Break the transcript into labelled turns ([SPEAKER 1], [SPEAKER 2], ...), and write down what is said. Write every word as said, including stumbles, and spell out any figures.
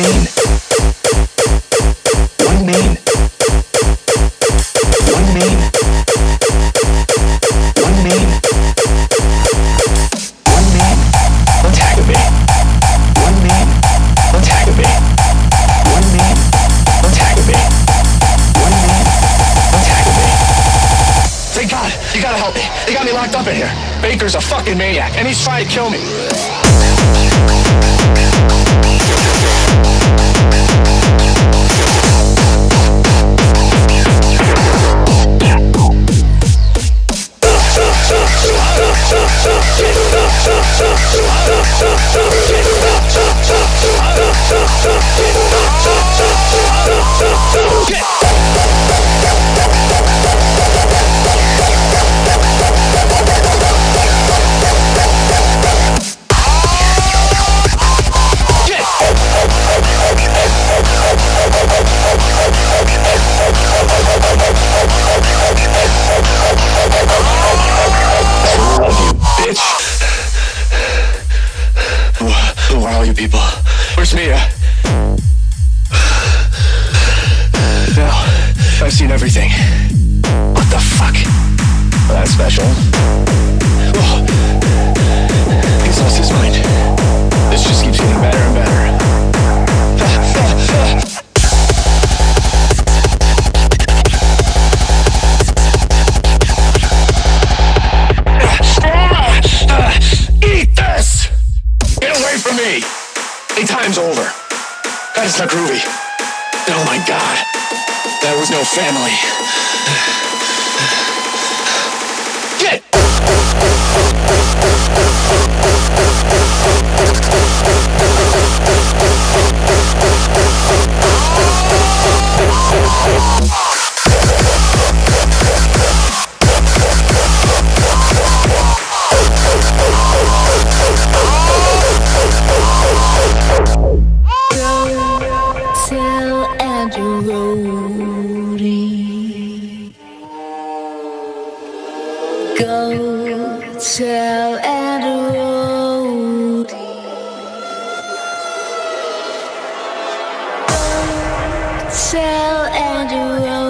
[SPEAKER 1] mean? What do you mean? What do you mean? What do you mean? What do you mean? What's aggravating? What do you mean? What's aggravating? What do you mean? What's aggravating? What do you mean? What's aggravating? Thank God, you gotta help me. They got me locked up in here. Baker's a fucking maniac, and he's trying to kill me. Who are all you people? Where's Mia? Now, I've seen everything. What the fuck? Well, that's special. Whoa. He's lost his mind. This just keeps getting better and better. Eat this! Get away from me! Hey, time's over. That is not groovy. Oh my God. That was no family. Get!
[SPEAKER 2] Go tell Andrew. Go tell Andrew.